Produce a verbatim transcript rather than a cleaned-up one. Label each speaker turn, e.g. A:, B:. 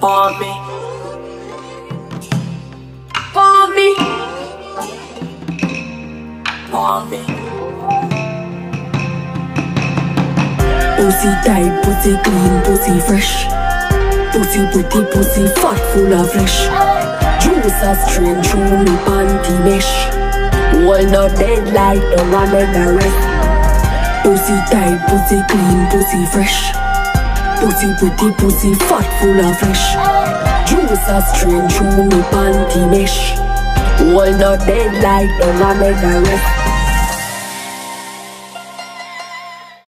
A: Pon Mi, Pon Mi, Pon Mi.
B: Pussy tight, pussy clean, pussy fresh. Pussy pretty, pussy fat, full of flesh. Juice a strain through me panty mesh. Well not dead like the one make the rest. Pussy tight, pussy clean, pussy fresh. Pussy pretty, pussy fat, full of flesh. Juice a strain through me panty mesh. Well not dead like the one make the rest.